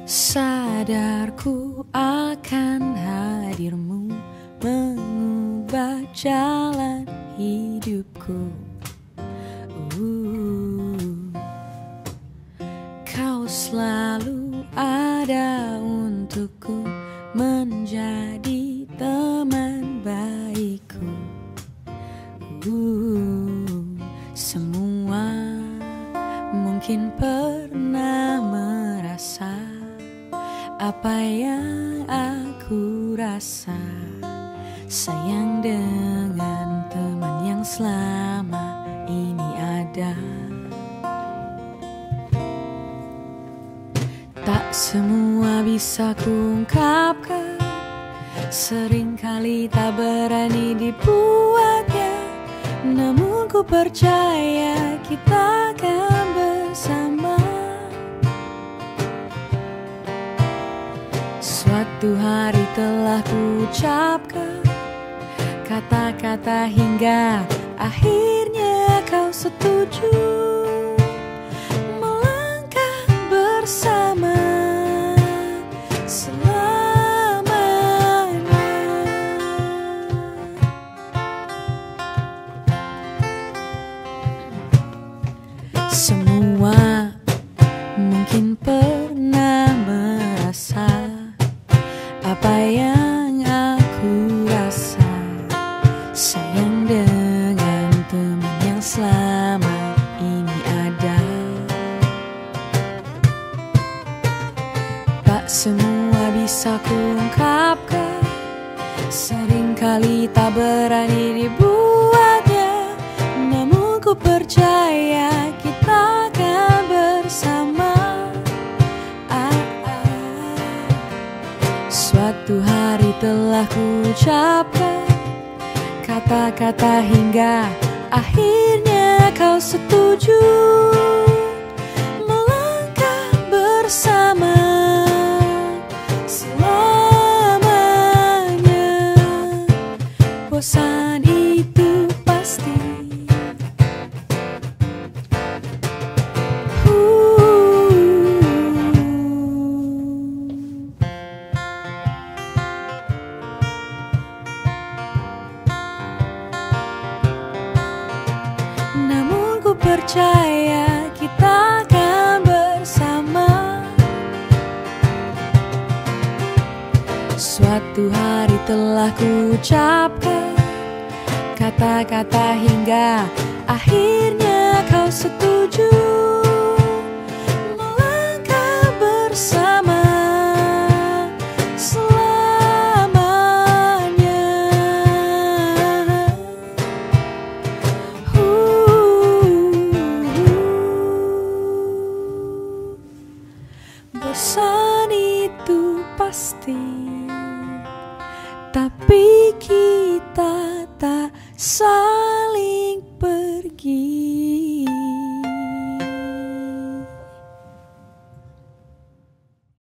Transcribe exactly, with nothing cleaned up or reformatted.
Sadarku akan hadirmu mengubah jalan hidupku. uh, Kau selalu ada untukku, menjadi teman baikku. uh, Semua mungkin pernah merasa apa yang aku rasa, sayang dengan teman yang selama ini ada. Tak semua bisa kuungkapkan, seringkali tak berani dibuatnya, namun ku percaya kita akan bersama. Suatu hari telah kuucapkan kata-kata hingga akhirnya kau setuju melangkah bersama selamanya. Semua mungkin pernah merasa apa yang aku rasa, sayang dengan teman yang selama ini ada. Tak semua bisa kuungkapkan, seringkali tak berani dibuatnya, namun ku percaya kita akan bersama. Suatu hari telah kuucapkan kata-kata hingga akhirnya kau setuju melangkah bersama selamanya. Bosan itu pasti. Namun ku percaya kita akan bersama. Suatu hari telah kuucapkan kata-kata hingga akhirnya kau setuju melangkah bersama selamanya. Bosan itu pasti, tapi kita tak sadar